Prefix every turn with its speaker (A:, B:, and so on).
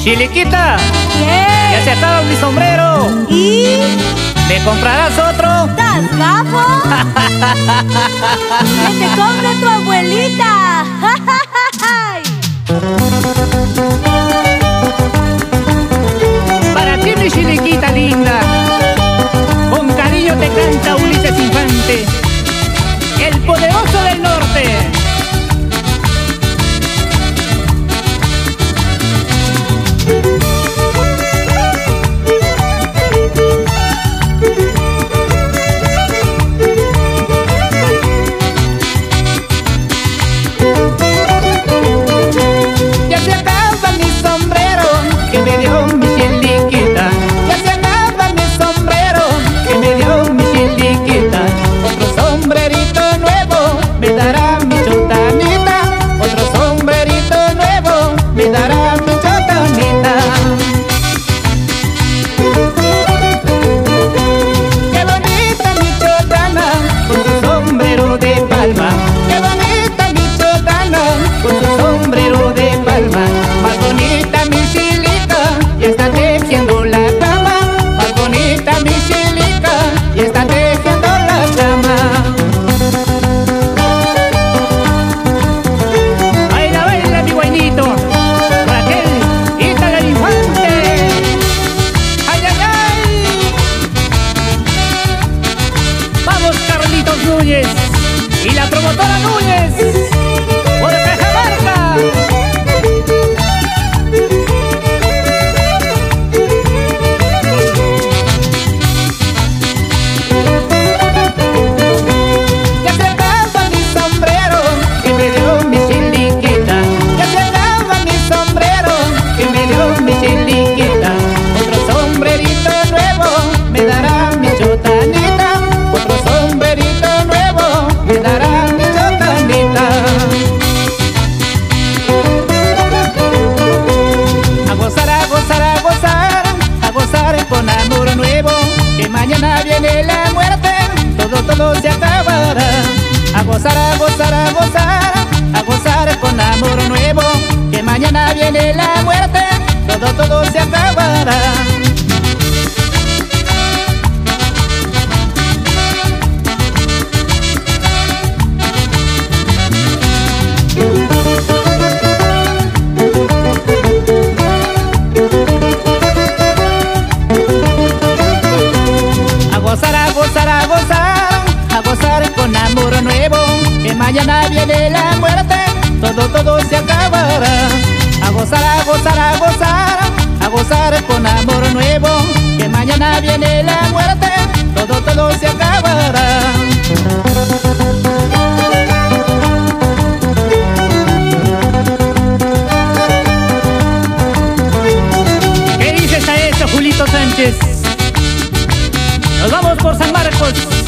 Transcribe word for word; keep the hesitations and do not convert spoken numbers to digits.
A: Chiliquita,
B: ¿Qué?
A: ya se acaba mi sombrero.
B: ¿Y?
A: ¿Me comprarás otro?
B: ¿Estás gafo? ¡Que te compre tu abuelita!
A: Para ti, mi chiliquita linda, con cariño te canta Ulises Infante, el poderoso del norte. Ya se acaba mi sombrero que me dio mi chiliquita. Ya se acaba mi sombrero que me dio mi chiliquita. Otro sombrerito nuevo me dará mi chotanita. Otro sombrerito nuevo me dará mi chotanita. Qué bonita mi chotana con su sombrero de palma. Qué bonita mi chotana con su sombrero de palma. Más bonita mi chilica y está tejiendo la cama. Más bonita mi chilica y está tejiendo la cama. Baila, baila mi guainito, Raquel, hija del infante. Ay, ay, ay. Vamos Carlitos Núñez y la promotora Núñez por Cajamarca. Ya se acaba mi sombrero que me dio mi chiliquita. Ya se acaba mi sombrero que me dio mi chiliquita. Otro sombrerito nuevo me dará mi chotanita. Otro sombrerito nuevo me dará mi chotanita. A gozar, a gozar, a gozar, a gozar con amor nuevo, que mañana viene la muerte, todo, todo se acabará. A gozar, a gozar, a gozar, a gozar con amor nuevo, que mañana viene la muerte, todo, todo se acabará. A gozar, a gozar, a gozar, a gozar con amor nuevo, que mañana viene la muerte, todo, todo se acabará. A gozar, a gozar, a gozar, a gozar con amor nuevo, que mañana viene la muerte, todo, todo se acabará. ¿Qué dices a eso, Julito Sánchez? Nos vamos por San Marcos.